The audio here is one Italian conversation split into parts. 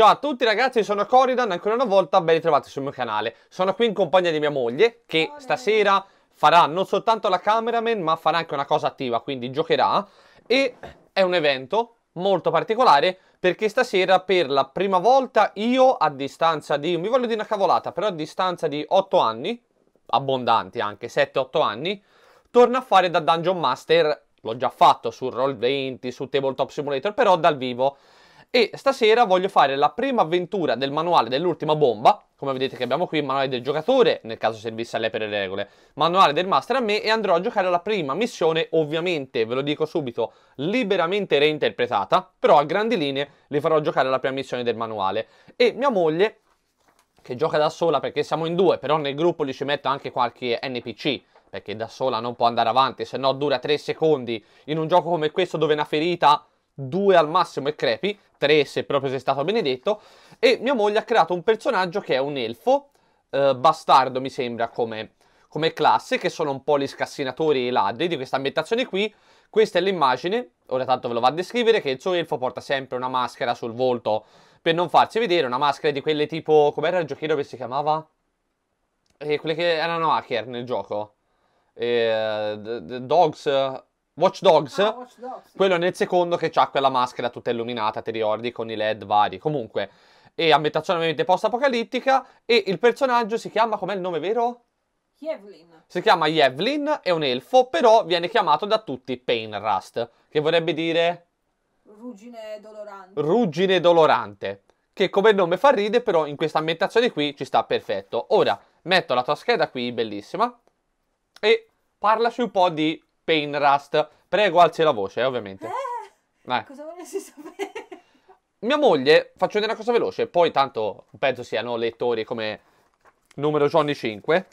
Ciao a tutti ragazzi, sono Coridan, ancora una volta ben ritrovati sul mio canale. Sono qui in compagnia di mia moglie, che stasera farà non soltanto la cameraman, ma farà anche una cosa attiva, quindi giocherà. E è un evento molto particolare, perché stasera per la prima volta io a distanza di, non mi voglio dire una cavolata, però a distanza di 8 anni, abbondanti anche, 7-8 anni, torno a fare da Dungeon Master. L'ho già fatto su Roll20, su Tabletop Simulator, però dal vivo. E stasera voglio fare la prima avventura del manuale dell'ultima bomba. Come vedete che abbiamo qui il manuale del giocatore, nel caso servisse a lei per le regole, manuale del master a me, e andrò a giocare la prima missione, ovviamente, ve lo dico subito, liberamente reinterpretata, però a grandi linee li farò giocare la prima missione del manuale. E mia moglie, che gioca da sola perché siamo in due, però nel gruppo gli ci metto anche qualche NPC, perché da sola non può andare avanti, se no dura 3 secondi in un gioco come questo dove una ferita 2 al massimo e crepi, 3 se proprio sei stato benedetto. E mia moglie ha creato un personaggio che è un elfo, bastardo mi sembra come classe, che sono un po' gli scassinatori e i ladri di questa ambientazione qui. Questa è l'immagine, ora tanto ve lo va a descrivere, che il suo elfo porta sempre una maschera sul volto per non farsi vedere, una maschera di quelle tipo, com'era il giochino che si chiamava? Quelle che erano hacker nel gioco. Dogs... Watch Dogs, Watch Dogs, sì. Quello nel secondo che ha quella maschera tutta illuminata, ti ricordi, con i LED vari. Comunque, e ambientazione ovviamente post-apocalittica, e il personaggio si chiama, com'è il nome vero? Yevlin. Si chiama Yevlin, è un elfo, però viene chiamato da tutti Painrust, che vorrebbe dire Ruggine dolorante. ruggine dolorante, che come nome fa ride, però in questa ambientazione qui ci sta perfetto. Ora, metto la tua scheda qui, bellissima, e parlaci un po' di Painrust. Prego, alzi la voce, ovviamente. Cosa volessi sapere? Mia moglie, faccio vedere una cosa veloce, poi tanto penso siano lettori come numero Johnny 5.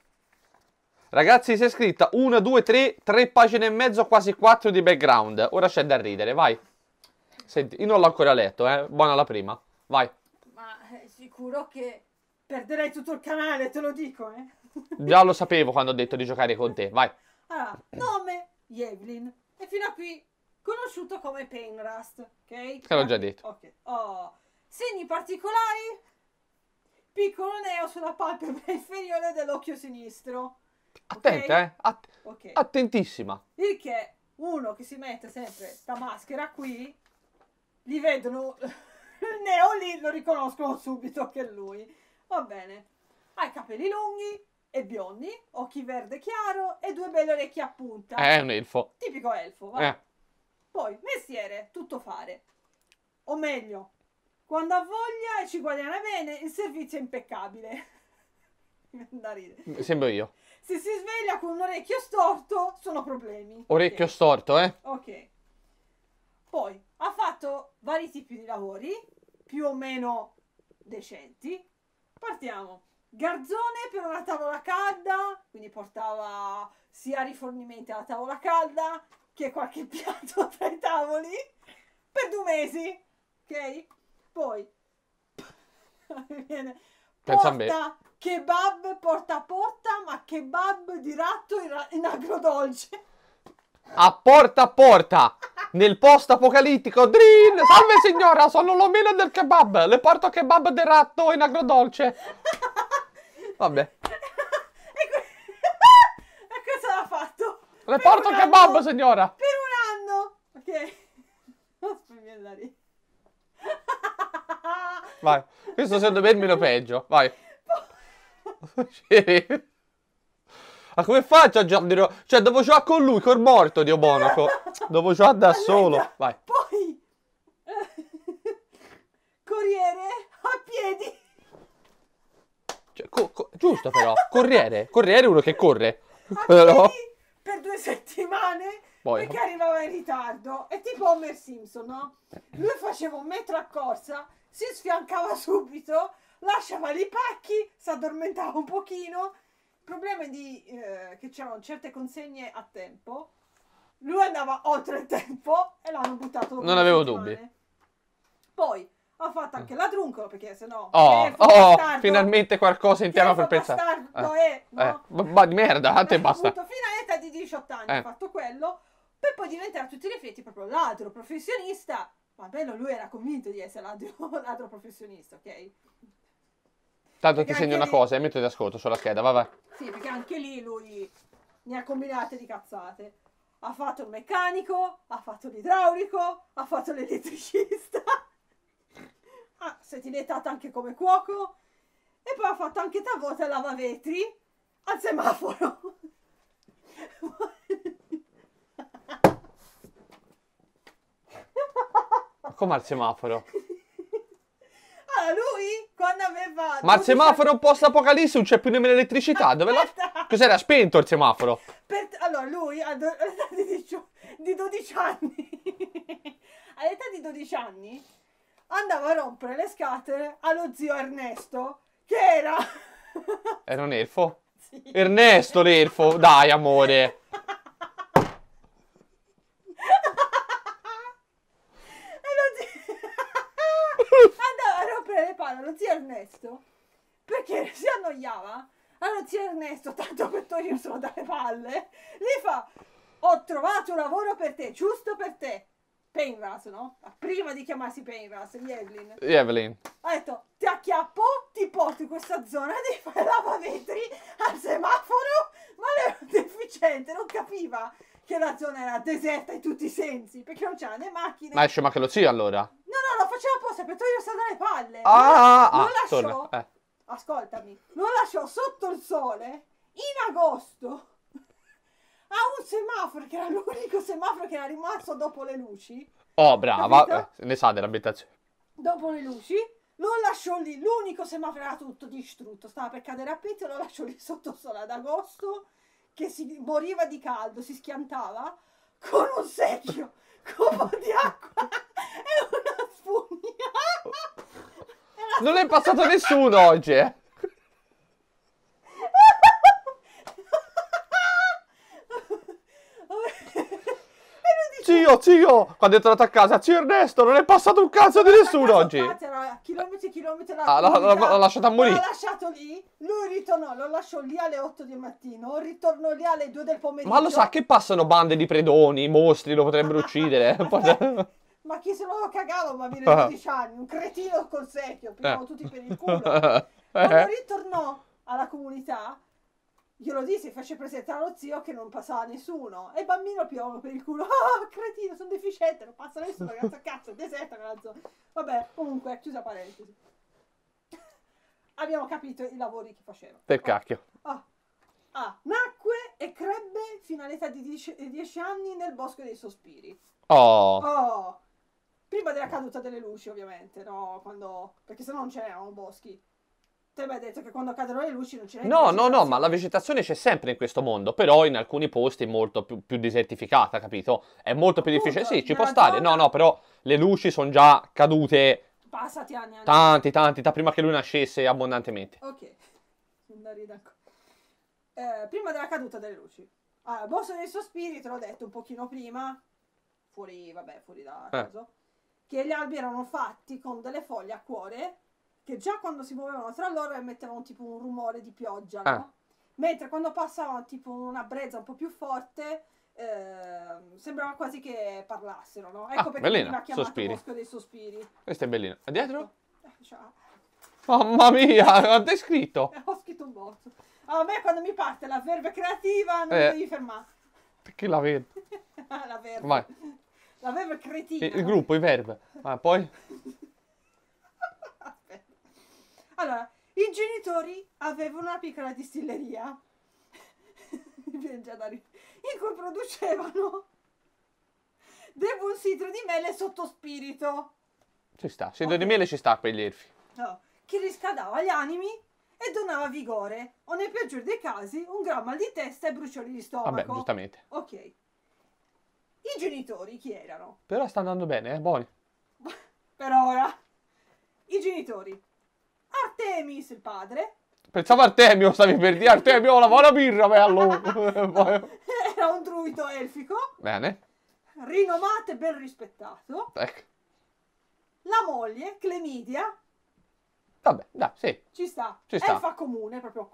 Ragazzi, si è scritta 1, 2, 3 pagine e mezzo, quasi 4 di background. Ora c'è da ridere, vai. Senti, io non l'ho ancora letto, buona la prima, vai. Ma è sicuro che perderei tutto il canale, te lo dico, Già lo sapevo quando ho detto di giocare con te, vai. Allora, nome Yevlin. E fino a qui conosciuto come Painrust, ok? Te l'ho già detto. Ok. Oh. Segni particolari. Piccolo neo sulla palpebra inferiore dell'occhio sinistro. Attenta, Ok. Attentissima. Il che uno che si mette sempre sta maschera qui, gli vedono il neo lì, lo riconoscono subito che è lui. Va bene. Ha i capelli lunghi e biondi, occhi verde chiaro e 2 belle orecchie a punta. È un elfo. Tipico elfo, va. Poi, mestiere, tutto fare. O meglio, quando ha voglia e ci guadagna bene, il servizio è impeccabile. Da ridere. Sembro io. Se si sveglia con un orecchio storto, sono problemi. Orecchio Ok. storto, Ok. Poi, ha fatto vari tipi di lavori, più o meno decenti. Partiamo. Garzone per una tavola calda, quindi portava sia rifornimenti alla tavola calda che qualche piatto tra i tavoli per 2 mesi. Ok? Poi Pensa a me. porta kebab porta a porta, ma kebab di ratto in agrodolce. A porta, nel post apocalittico. Drin, salve signora, sono l'omino del kebab. Le porto kebab di ratto in agrodolce. Vabbè. E cosa l'ha fatto? Le porto kebab, signora. Per un anno. Ok. Non mi viene da ridere. Vai. Questo secondo me è il meno peggio. Vai. Ma come faccio a giocare? Cioè, devo giocare con lui, col morto, Dio Monaco. Devo giocare da solo. Vai. Poi corriere a piedi. Cioè, giusto però. Corriere è uno che corre. A Però... piedi per 2 settimane. Poi. Perché arrivava in ritardo. È tipo Homer Simpson, no? Lui faceva 1 metro a corsa, si sfiancava subito, lasciava i pacchi, si addormentava un pochino. Il problema è che c'erano certe consegne a tempo. Lui andava oltre il tempo e l'hanno buttato dopo Non 2 avevo settimane. dubbi. Poi ha fatto anche ladruncolo, perché sennò finalmente qualcosa in tema per pensare. no? Ma di merda, a te basta. Fino all'età di 18 anni ha fatto quello, per poi diventare a tutti gli effetti proprio ladro professionista Ma bello, lui era convinto di essere ladro professionista, ok? Tanto Perché ti segno anche una lì- cosa e metto di ascolto sulla scheda, vai vai. Sì, perché anche lì lui ne ha combinate di cazzate. Ha fatto il meccanico, ha fatto l'idraulico, ha fatto l'elettricista. Si è dilettato anche come cuoco. E poi ha fatto anche talvolta il lavavetri al semaforo. Come al semaforo? Allora lui, quando aveva... Ma al 12 semaforo post-apocalisse non c'è più nemmeno elettricità. Dove la... Aspetta! Cos'era spento il semaforo? Allora, lui all'età di 12 anni, all'età di 12 anni, andava a rompere le scatole allo zio Ernesto, che era... Era un elfo? Sì. Ernesto l'elfo, dai amore. E lo zio... andava a rompere le palle allo zio Ernesto, perché si annoiava. Allora zio Ernesto, tanto per toglierselo dalle palle, gli fa: ho trovato un lavoro per te, giusto per te. Penras, no? Prima di chiamarsi Penras, Evelyn. Evelyn. Ha detto: ti acchiappo, ti porto in questa zona, devi fare lavavetri al semaforo. Ma lui era un deficiente, non capiva che la zona era deserta in tutti i sensi, perché non c'era né macchine. Ma esce ma che lo zio allora? No, lo faceva apposta per toglierselo dalle palle. Ah, lo lasciò. torna. Ascoltami, lo lasciò sotto il sole in agosto a un semaforo che era l'unico semaforo che era rimasto dopo le luci. Oh, brava. Capito? Ne sa dell'abitazione. Dopo le luci lo lasciò lì, l'unico semaforo era tutto distrutto, stava per cadere a pezzi, lo lasciò lì sotto il sole ad agosto che si moriva di caldo, si schiantava con un secchio, con un po' di acqua e una spugna. Non è passato nessuno oggi, eh. Zio, quando è tornato a casa, zio Ernesto, non è passato un cazzo di nessuno oggi. Era chilometri e chilometri L'ha lasciato a morire. L'ha lasciato lì, lui ritornò, lo lasciò lì alle 8 del mattino, ritornò lì alle 2 del pomeriggio. Ma lo sa che passano bande di predoni, mostri, lo potrebbero uccidere. Ma chi se lo cagava, ma viene 12 anni, un cretino col secchio, pigliamo tutti per il culo. Quando ritornò alla comunità, glielo disse, fece presentare allo zio che non passava nessuno. E il bambino piovano per il culo. Ah, cretino, sono deficiente, non passa nessuno, ragazzo, cazzo, è deserta quella zona. Vabbè, comunque, chiusa parentesi. Abbiamo capito i lavori che faceva. Del cacchio. Nacque e crebbe fino all'età di 10 anni nel Bosco dei Sospiri. Oh. Prima della caduta delle luci, ovviamente, no? Perché sennò non c'erano boschi. Te mi hai detto che quando cadono le luci non c'è No, ma la vegetazione c'è sempre in questo mondo, però in alcuni posti è molto più desertificata, capito? È molto più difficile. Sì, ci può stare. No, però le luci sono già cadute passati anni. tanti, da prima che lui nascesse abbondantemente. Ok. Prima della caduta delle luci. Allora, il Bosco dei Sospiri, te l'ho detto un pochino prima, fuori da cosa, che gli albi erano fatti con delle foglie a cuore che già quando si muovevano tra loro emettevano tipo un rumore di pioggia, no? Mentre quando passavano tipo una brezza un po' più forte sembrava quasi che parlassero, no? Ecco perché veniva chiamato Sospiri. Bosco dei Sospiri. Questo è bellino. E dietro? Ciao. Mamma mia, quanto hai scritto? Ho scritto un botto. A me quando mi parte la verve creativa non mi devi fermare. Perché la vedo? La verve. Vai. La verve cretina. Il gruppo, i verb. Poi? Aspetta. Allora, i genitori avevano una piccola distilleria mi viene già da ridere, in cui producevano del buon sidro di mele sotto spirito. Ci sta, sidro di miele ci sta per gli elfi. No, che riscaldava gli animi e donava vigore, o nel peggior dei casi un gran mal di testa e bruciori di stomaco. Vabbè, giustamente. Ok. I genitori chi erano? Però sta andando bene, buoni. Per ora. I genitori. Artemis, il padre. Pensavo Artemio, stavi per dire Artemio, la buona birra, bello. Era un druido elfico. Bene. Rinomato e ben rispettato. Ecco. La moglie, Clemidia. Vabbè, dai, sì. Ci sta. Ci sta. Elfa comune, proprio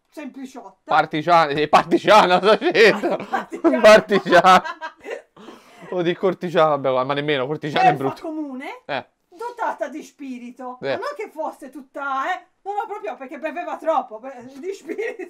sempliciotta. Partigiana, sto scritto. Partigiana. Partigiana. O di cortigiano, vabbè, ma nemmeno cortigiano è elfa brutto. comune, Eh. dotata di spirito. Ma non che fosse tutta, no, no, proprio perché beveva troppo, di spirito.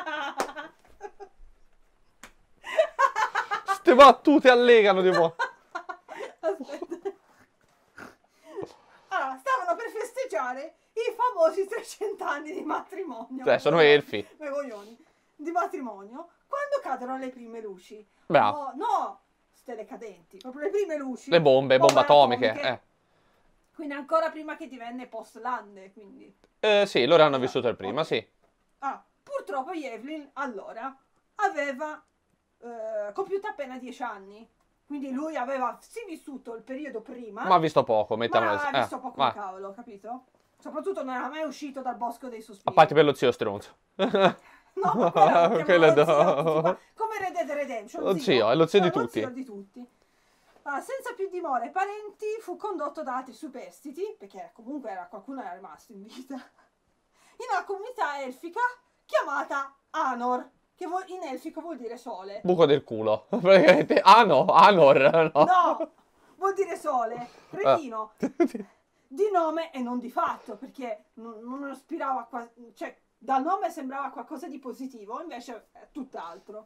Ste battute allegano di po'. Aspetta. Allora, stavano per festeggiare i famosi 300 anni di matrimonio. Cioè, sono elfi. Coglioni. Di matrimonio. Quando cadono le prime luci. Bravo. No, stelle cadenti. Proprio le prime luci. Le bombe atomiche. Quindi ancora prima che divenne post-lande, quindi. Sì, loro hanno vissuto il prima, sì. Purtroppo Yevlin, allora, aveva compiuto appena 10 anni. Quindi lui aveva sì vissuto il periodo prima. Ma ha visto poco, mettiamola Ma ha visto poco il cavolo, capito? Soprattutto non era mai uscito dal bosco dei sospiri. A parte per lo zio stronzo. No, ma quello come Red Dead Redemption. Lo zio, è lo zio di lo tutti. Zio di tutti. Senza più dimore e parenti, fu condotto da altri superstiti, perché comunque qualcuno era rimasto in vita, in una comunità elfica chiamata Anor, che in elfico vuol dire sole. Buco del culo. Praticamente. Anor. No. No, vuol dire sole. Cretino. Di nome e non di fatto, perché non ispirava cioè dal nome sembrava qualcosa di positivo, invece è tutt'altro.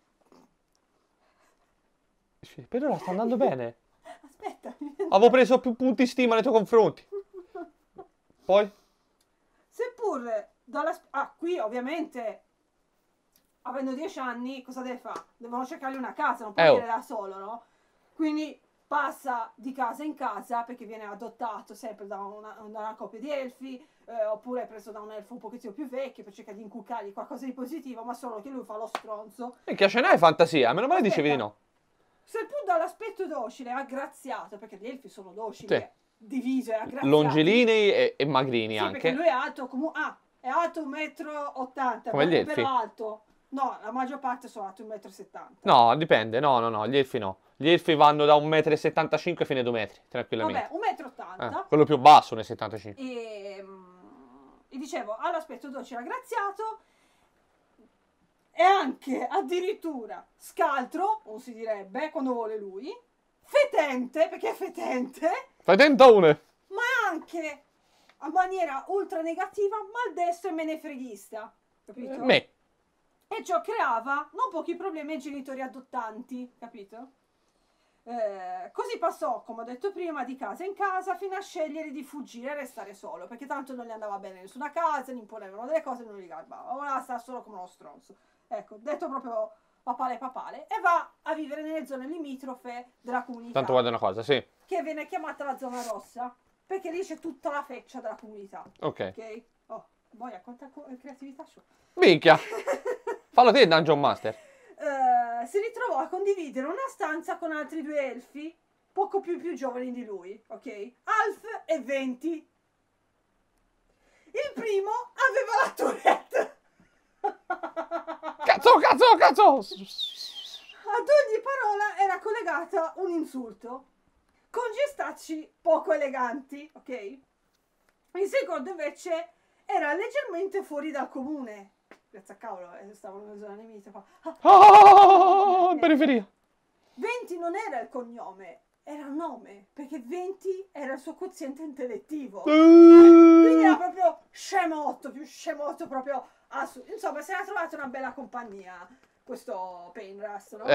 Per ora sta andando bene. Aspetta. Avevo preso più punti stima nei tuoi confronti. Poi? Seppur qui ovviamente, avendo 10 anni, cosa deve fare? Devono cercargli una casa, non può venire da solo, no? Quindi passa di casa in casa perché viene adottato sempre da una coppia di elfi, oppure è preso da un elfo un pochettino più vecchio per cercare di inculcargli qualcosa di positivo, ma solo che lui fa lo stronzo. Minchia, ce n'hai fantasia, meno male dicevi di no. Seppur dall'aspetto docile, aggraziato, perché gli elfi sono docili, Sì. Diviso e aggraziati. Longilinei e magrini sì, anche. Perché lui è alto è alto 1,80 m. Come gli elfi? Però alto. No, la maggior parte sono alti 1,70 m. No, dipende, no, gli elfi no. Gli elfi vanno da 1,75 m fino a 2 metri, tranquillamente. Vabbè, 1,80 m. Quello più basso, 1,75 m. E dicevo, ha l'aspetto docile aggraziato. E anche, addirittura, scaltro, non si direbbe, quando vuole lui. Fetente, perché è fetente. Fetentone! Ma anche, a maniera ultra negativa, maldestro e menefreghista. Capito? Me. E ciò creava non pochi problemi ai genitori adottanti, capito? Così passò, come ho detto prima, di casa in casa fino a scegliere di fuggire e restare solo, perché tanto non gli andava bene nessuna casa, gli imponevano delle cose e non gli garbava. Ora sta solo come uno stronzo. Ecco, detto proprio papale, e va a vivere nelle zone limitrofe della comunità. Tanto guarda una cosa, sì. Che viene chiamata la zona rossa, perché lì c'è tutta la feccia della comunità. Ok. Oh, boia, quanta creatività c'ho. Minchia! Fallo te, Dungeon Master. Si ritrovò a condividere una stanza con altri 2 elfi, poco più giovani di lui, ok? Alf e 20. Il primo aveva la tourette. Cazzo! Ad ogni parola era collegata un insulto, con gestacci poco eleganti, ok? Il secondo invece era leggermente fuori dal comune. Grazie a cavolo, stavo nella zona nemica. Periferia. 20 non era il cognome, era il nome, perché 20 era il suo quoziente intellettivo. Quindi era proprio scemotto, più scemotto proprio. Insomma, si era trovato una bella compagnia, questo Penrust, no?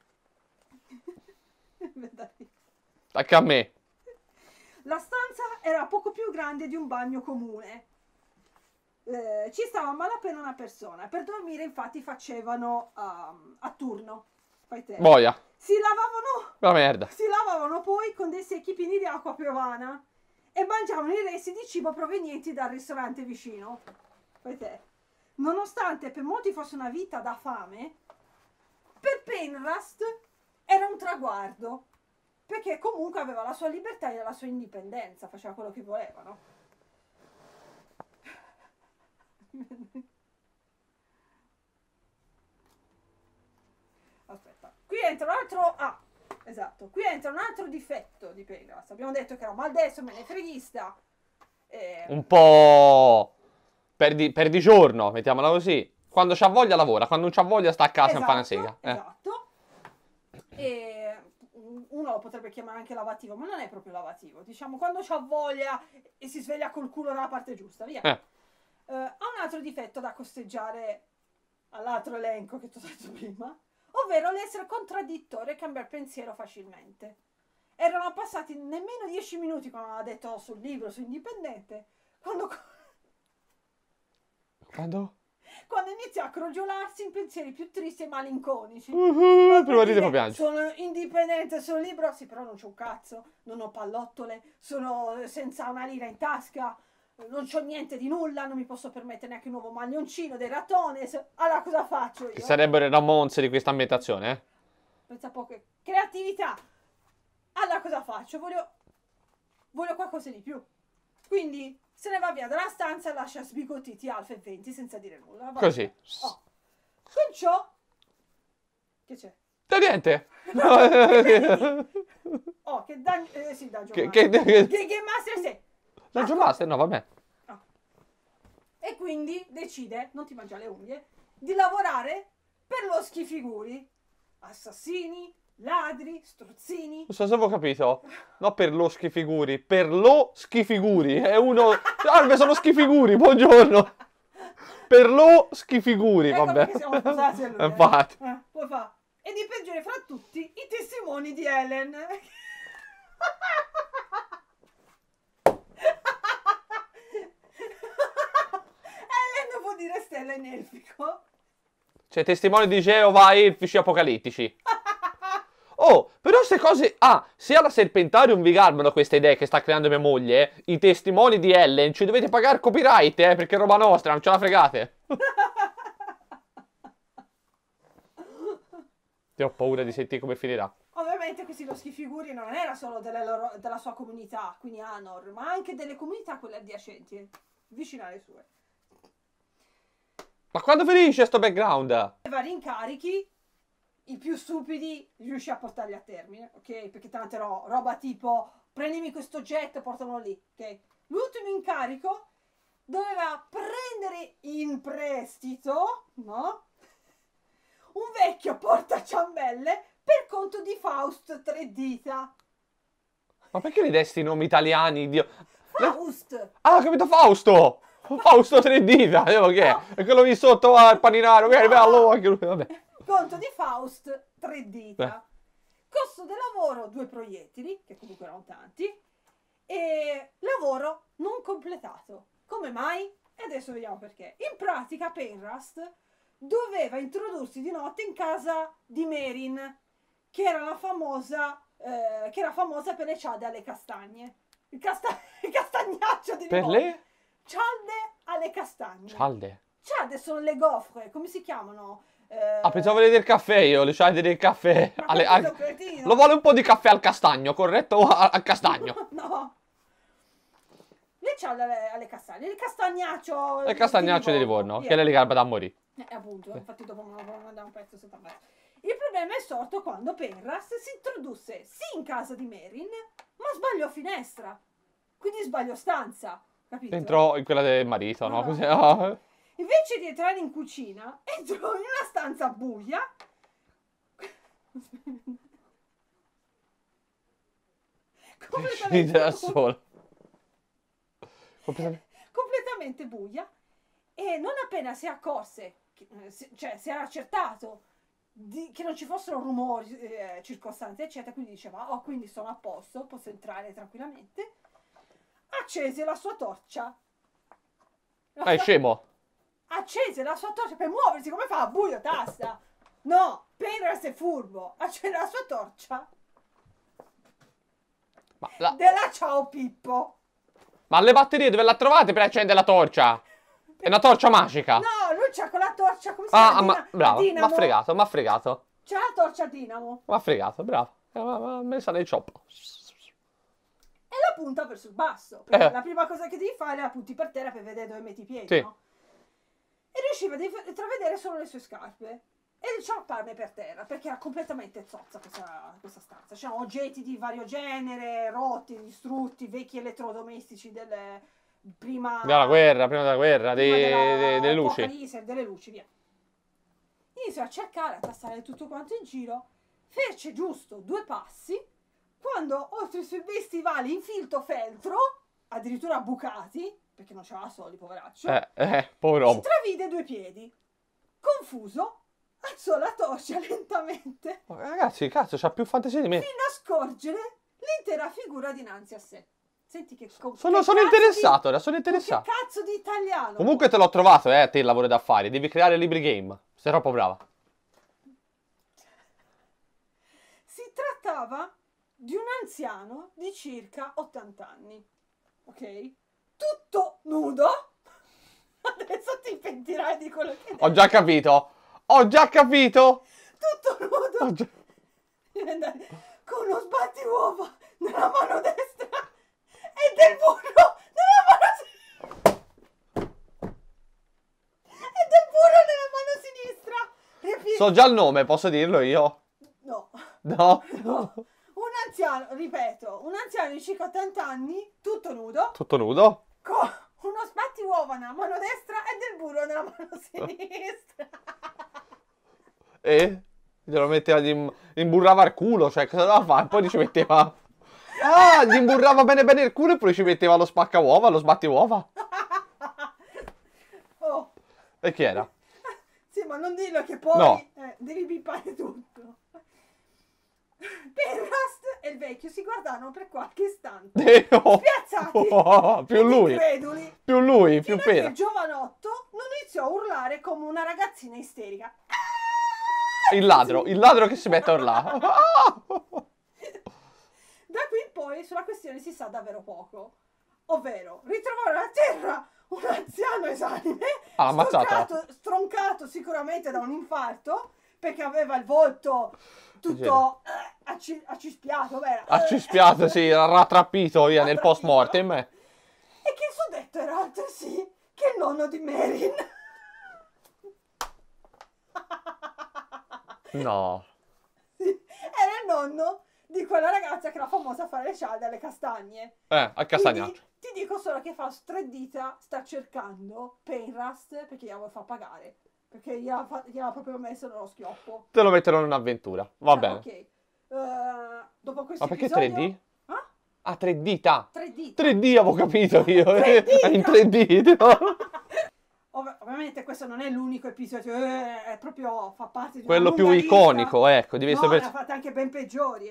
Anche a me. La stanza era poco più grande di un bagno comune. Ci stava a malapena una persona. Per dormire infatti facevano a turno. Fai te. Boia. Si lavavano. La merda. Si lavavano poi con dei secchi pieni di acqua piovana e mangiavano i resti di cibo provenienti dal ristorante vicino. Fai te. Nonostante per molti fosse una vita da fame, per Penrust era un traguardo, perché comunque aveva la sua libertà e la sua indipendenza, faceva quello che voleva, no? Aspetta, qui entra un altro esatto, qui entra un altro difetto di Penrust. Abbiamo detto che era maldestro, menefreghista, un po' perdi giorno, mettiamola così. Quando c'ha voglia lavora, quando non c'ha voglia sta a casa e fa una sega. Esatto. E uno lo potrebbe chiamare anche lavativo, ma non è proprio lavativo. Diciamo, quando c'ha voglia e si sveglia col culo dalla parte giusta, via. Ha un altro difetto da costeggiare all'altro elenco che ti ho detto prima, ovvero l'essere contraddittorio e cambiare pensiero facilmente. Erano passati nemmeno 10 minuti quando aveva detto sul libro, su Indipendente, quando inizia a crogiolarsi in pensieri più tristi e malinconici. Prima di tempo piange. Sono indipendente sul libro, sì, però non c'ho un cazzo, non ho pallottole, sono senza una lira in tasca, non c'ho niente di nulla, non mi posso permettere neanche un nuovo maglioncino dei Ratones. Allora cosa faccio io? Che sarebbero i Ramones di questa ambientazione, eh? Pensa un po' che creatività. Allora cosa faccio? Voglio qualcosa di più. Quindi se ne va via dalla stanza e lascia sbigottiti Alfa e 20 senza dire nulla. Così. Oh. Con ciò... Che c'è? Niente. Oh, che sì, Dungeon Che Game Master sei. Dungeon Master? No, vabbè. Oh. E quindi decide, non ti mangia le unghie, di lavorare per lo schifiguri. Assassini, ladri, strozzini. Non so se avevo capito. No, per lo schifiguri. Per lo schifiguri. È uno... Salve, sono schifiguri. Buongiorno. Per lo schifiguri. Ecco Vabbè. perché siamo sposati a lui, Infatti. Poi fa. E di peggiore fra tutti i testimoni di Helen. Helen vuol dire stella in elfico. Cioè, testimoni di Geova e elfici apocalittici. Oh, però queste cose... Ah, se alla Serpentarium vi garbano queste idee che sta creando mia moglie, i testimoni di Ellen, ci dovete pagare copyright, perché è roba nostra, non ce la fregate. Io ho paura di sentire come finirà. Ovviamente questi lo schifiguri non era solo della sua comunità, quindi Anor, ma anche delle comunità quelle adiacenti, vicine alle sue. Ma quando finisce sto background? I vari incarichi, i più stupidi riuscì a portarli a termine, ok? Perché tante roba tipo prendimi questo oggetto e portalo lì, ok? L'ultimo incarico doveva prendere in prestito, no? Un vecchio portaciambelle per conto di Faust Tre Dita. Ma perché li desti i nomi italiani? Dio... Faust! Ah, ho capito Fausto! Fausto Tre Dita, che è? E quello lì sotto al paninaro, che è bello anche lui, vabbè. Conto di Faust Tre Dita. Costo del lavoro 2 proiettili, che comunque erano tanti, e lavoro non completato. Come mai? E adesso vediamo perché. In pratica Penrast doveva introdursi di notte in casa di Merin, che era la famosa, che era famosa per le cialde alle castagne. Il castagnaccio di Per Livorno. le? Cialde alle castagne. Cialde? Cialde sono le gofre, come si chiamano? Ah, pensavo vedere il caffè io, le cialde del caffè. Ma cretino. Lo vuole un po' di caffè al castagno, corretto? Al castagno. No. Le cialde alle castagne. Il castagnaccio. Il castagnaccio di Livorno, via. che le garba da morire. Appunto, infatti dopo non andare un pezzo sotto a me. Il problema è sorto quando Penrast si introdusse sì in casa di Merin, ma sbagliò finestra. Quindi sbagliò stanza, capito? Entrò in quella del marito, no? Ah. Così, ah. Invece di entrare in cucina, entrò in una stanza buia. Scende da sola. Completamente buia. E non appena si accorse, cioè si era accertato che non ci fossero rumori circostanti, eccetera, quindi diceva, oh, quindi sono a posto, posso entrare tranquillamente. Accese la sua torcia. È scemo. Accese la sua torcia per muoversi, come fa? Buio, tasta. No, Penrast è furbo. Accende la sua torcia. Della Ciao Pippo. Ma le batterie dove la trovate per accendere la torcia? È una torcia magica. No, lui c'ha con la torcia, come si chiama? Bravo, m'ha fregato, m'ha fregato. C'ha la torcia a dinamo. M'ha fregato, bravo. M'ha messa nel cioppo. E la punta verso il basso. Perché la prima cosa che devi fare è la punti per terra per vedere dove metti i piedi, sì. No? E riusciva a intravedere solo le sue scarpe. E il ciampame per terra, perché era completamente zozza questa stanza. C'erano oggetti di vario genere, rotti, distrutti, vecchi elettrodomestici delle... prima della guerra, delle luci. Delle luci, via. Iniziò a cercare, a tastare tutto quanto in giro, fece giusto 2 passi, quando oltre ai suoi bei stivali in filtro feltro, addirittura bucati, perché non c'aveva soldi, poveraccio, povero. intravide 2 piedi. Confuso, alzò la torcia lentamente Ragazzi, cazzo, c'ha più fantasia di me. fino a scorgere l'intera figura dinanzi a sé. Senti che Sono cazzo interessato, ora sono Che interessato. cazzo di italiano? Comunque te l'ho trovato, a te il lavoro da fare. Devi creare libri game. Sei troppo brava. Si trattava di un anziano di circa 80 anni. Ok? Tutto nudo. Adesso ti pentirai di quello che Ho già capito. Ho già capito. Tutto nudo. Ho già- Con uno sbattiuova nella mano destra e del burro nella mano e del burro nella mano sinistra. So già il nome, posso dirlo io? No. No? No. Un anziano, ripeto, un anziano di circa 80 anni, tutto nudo, Tutto nudo? con uno sbattiuova nella mano destra e del burro nella mano sinistra. E? Glielo metteva, gli imburrava il culo, cioè cosa doveva fare? Poi ci metteva... Ah, gli imburrava bene bene il culo e poi ci metteva lo spaccavuova, lo sbattiuova. Oh, E chi era? sì, ma non dirlo che poi No. Devi bippare tutto. Penrast e il vecchio si guardarono per qualche istante, spiazzati, Più ed lui, increduli, più lui, più fino a che pena. il giovanotto non iniziò a urlare come una ragazzina isterica. Il ladro che si mette a urlare. Da qui in poi sulla questione si sa davvero poco. Ovvero, ritrovare a terra un anziano esanime, Ah, ammazzata. stroncato sicuramente da un infarto, perché aveva il volto tutto accispiato, vero? Accispiato, sì, rattrappito via nel post mortem. E che il suddetto era altresì che il nonno di Marin. No. Era il nonno di quella ragazza che era famosa a fare le cialde alle castagne. A castagnaccio. Quindi ti dico solo che Faust 3 dita sta cercando Penrast perché gliela vuole far pagare. Perché gliela proprio messo nello schioppo. Te lo metterò in un'avventura. Va bene. Ok. Dopo questo Ma perché episodio... 3D? Ah? Ah, 3 dita. 3 dita. 3D avevo capito io. 3D. È in 3D. Ovviamente questo non è l'unico episodio, è proprio fa parte di una Quello più lunga lista. iconico, ecco. Devi No, sapere. ne ha fatte anche ben peggiori,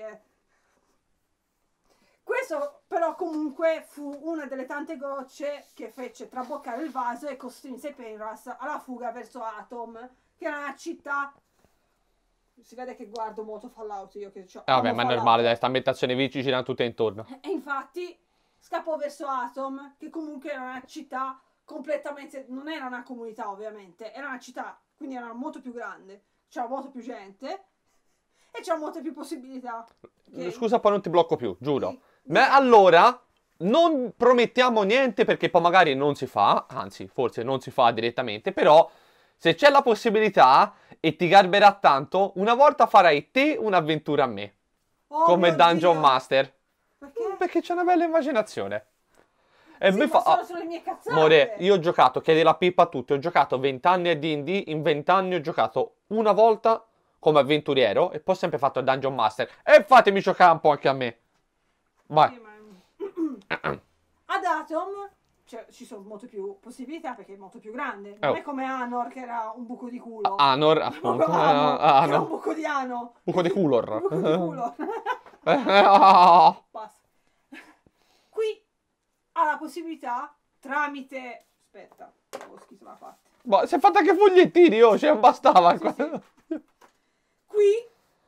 Questo però comunque fu una delle tante gocce che fece traboccare il vaso e costrinse Penras alla fuga verso Atom, che era una città... Si vede che guardo molto Fallout io che Vabbè, amo ma è Fallout. normale, dai, sta ambientazione V ci girano tutte intorno. E infatti scappò verso Atom, che comunque era una città completamente... Non era una comunità ovviamente, era una città, quindi era molto più grande, c'era molto più gente e c'era molte più possibilità. Scusa, poi non ti blocco più, giuro. Sì. Ma allora, non promettiamo niente perché poi magari non si fa, anzi, forse non si fa direttamente, però se c'è la possibilità e ti garberà tanto, una volta farai te un'avventura a me, Oh come mio Dungeon Dio. Master. Perché? Perché c'è una bella immaginazione. E Sì, mi ma fa... sono sulle mie cazzate. More, io ho giocato, chiedi la pippa a tutti, ho giocato 20 anni a D&D, in 20 anni ho giocato una volta come avventuriero e poi ho sempre fatto il Dungeon Master. E fatemi giocare un po' anche a me. Vai. Sì, ma... Ad Atom ci sono molte più possibilità perché è molto più grande. Non Oh. è come Anor che era un buco di culo. Anor, Proprio appunto. Anor, che era un Anor. buco di ano. Buco di culor. Un buco di culo. Ah. Basta. Qui ha la possibilità tramite... Aspetta, ho scritto la parte. Ma si è fatta anche fogliettini, oh, cioè bastava. Sì, sì. Qui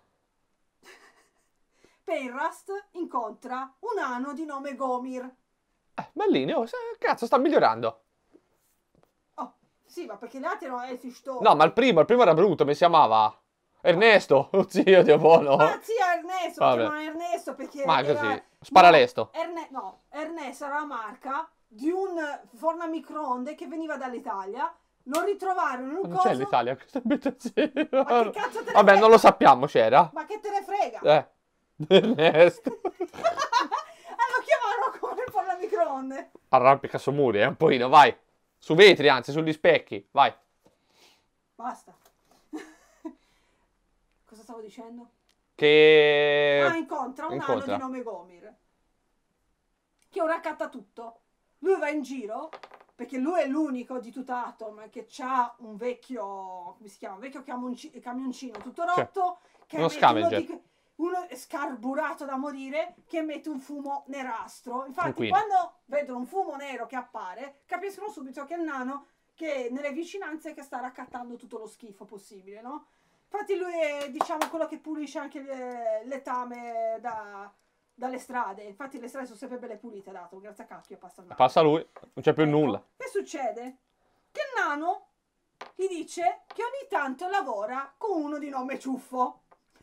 Penrast incontra un ano di nome Gomir. Bellini, oh, cazzo, sta migliorando. Oh, sì, ma perché gli altri erano elfi storti. No, ma il primo era brutto, mi si chiamava Ernesto. Oh, zio, Dio buono. Ah, sì, Ernesto, Vabbè. lo chiamano Ernesto perché Ma era... così, sparalesto. No, Ernesto era la marca di un forno a microonde che veniva dall'Italia. Lo ritrovarono in un Non c'è coso... l'Italia, questa abitazione. Ma che cazzo te ne Vabbè, frega? non lo sappiamo, c'era. Ma che te ne frega? Ernesto. Lo chiamavano come il forno a microonde. Arrampica su muri, un pochino, vai. Su vetri, anzi, sugli specchi, vai. Basta. Cosa stavo dicendo? che incontra un nano incontra. di nome Gomir, che ora accatta tutto. Lui va in giro, perché lui è l'unico di tutta Atom che ha un vecchio, come si chiama? Un vecchio camioncino tutto rotto, che uno mette scavenger. uno scarburato da morire, che emette un fumo nerastro. Infatti Tranquillo. quando vedono un fumo nero che appare, capiscono subito che è il nano che nelle vicinanze che sta raccattando tutto lo schifo possibile, no? Infatti lui è, diciamo, quello che pulisce anche letame dalle strade. Infatti le strade sono sempre belle pulite, dato, grazie a cacchio passa il nano. Passa lui, non c'è più Ecco, nulla. che succede? Che il nano gli dice che ogni tanto lavora con uno di nome Ciuffo.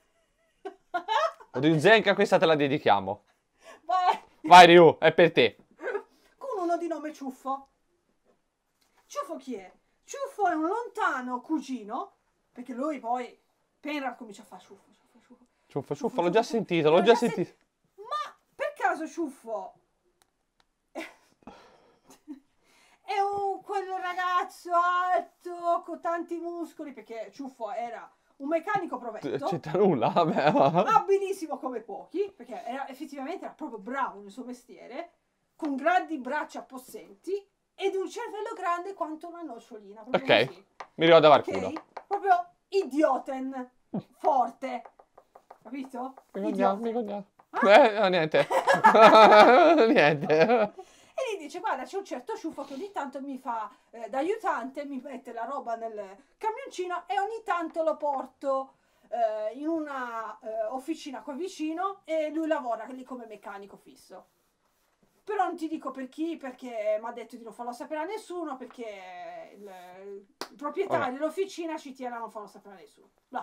Ryuzenka, questa te la dedichiamo. Vai. Vai Ryu, è per te. Con uno di nome Ciuffo. Ciuffo chi è? Ciuffo è un lontano cugino, perché lui poi Penra comincia a fare ciuffo. Ciuffo, l'ho già sentito, l'ho già sentito. Ma per caso Ciuffo è quel ragazzo alto con tanti muscoli, perché Ciuffo era un meccanico provetto, C'entra nulla, vabbè. abilissimo come pochi, perché effettivamente era proprio bravo nel suo mestiere, con grandi braccia possenti ed un cervello grande quanto una nocciolina. Ok, Così. mi ricordo Ok? qualcuno. Proprio idioten, forte, capito? Mi Idioten. cognato. Ah? No, niente. Niente. E gli dice: guarda, c'è un certo Ciuffo che ogni tanto mi fa da aiutante, mi mette la roba nel camioncino e ogni tanto lo porto in una officina qua vicino e lui lavora lì come meccanico fisso. Però non ti dico per chi, perché mi ha detto di non farlo sapere a nessuno, perché il proprietario dell'officina ci tiene a non farlo sapere a nessuno. No.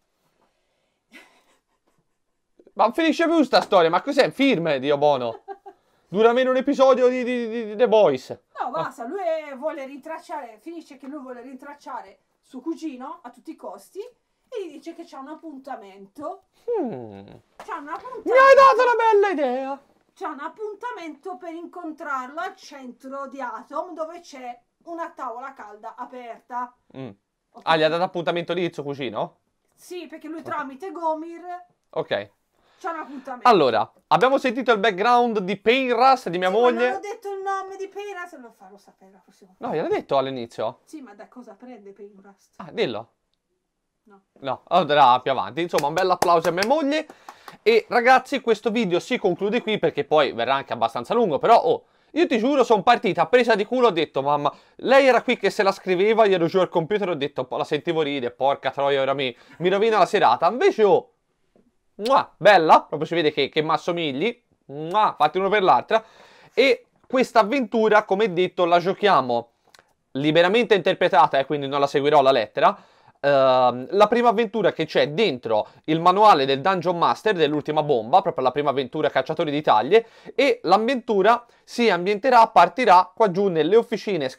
Ma finisce più sta storia, ma cos'è? Film, Dio buono. Dura meno un episodio di The Boys. No, basta, lui vuole rintracciare, finisce che lui vuole rintracciare suo cugino a tutti i costi e gli dice che c'ha un appuntamento. C'ha un Mi appuntamento. hai dato una bella idea. C'è un appuntamento per incontrarlo al centro di Atom, dove c'è una tavola calda aperta. Ok. Ok? Ah, gli ha dato appuntamento lì il suo cugino? Sì, perché lui tramite Gomir Ok. c'è un appuntamento. Allora, abbiamo sentito il background di Pain Rust di mia Sì, ma moglie. non ho detto il nome di Pena, se lo farò sapere la prossima volta. No, gliel'ho detto all'inizio. Sì, ma da cosa prende Pain Rust? Ah, dillo. No. No, andrà più avanti. Insomma, un bel applauso a mia moglie. E ragazzi, questo video si conclude qui perché poi verrà anche abbastanza lungo. Però, oh, io ti giuro, sono partita presa di culo. Ho detto, mamma, lei era qui che se la scriveva. Io ero giù al computer. Ho detto, la sentivo ridere. Porca troia, ora mi rovina la serata. Invece, oh, bella. Proprio si vede che mi assomigli. Fatti uno per l'altra. E questa avventura, come detto, la giochiamo liberamente interpretata, e quindi non la seguirò alla lettera. La prima avventura che c'è dentro il manuale del Dungeon Master dell'ultima bomba, proprio la prima avventura Cacciatori di Taglie, e l'avventura si ambienterà, partirà qua giù nelle officine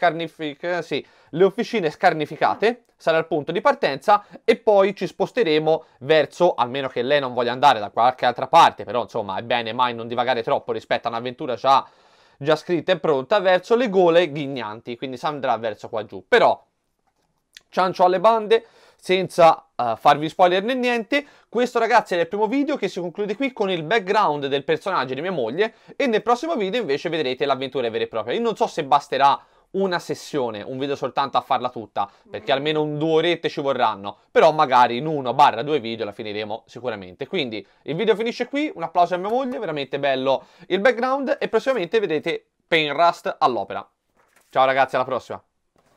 le officine scarnificate, sarà il punto di partenza, e poi ci sposteremo verso, almeno che lei non voglia andare da qualche altra parte, però insomma è bene mai non divagare troppo rispetto a un'avventura già scritta e pronta, verso le gole ghignanti, quindi si andrà verso qua giù. Però ciancio alle bande, senza farvi spoiler né niente. Questo ragazzi è il primo video che si conclude qui con il background del personaggio di mia moglie, e nel prossimo video invece vedrete l'avventura vera e propria. Io non so se basterà una sessione, un video soltanto a farla tutta, perché almeno 2 orette ci vorranno, però magari in 1/2 video la finiremo sicuramente. Quindi il video finisce qui, un applauso a mia moglie, veramente bello il background, e prossimamente vedrete Pain Rust all'opera. Ciao ragazzi, alla prossima!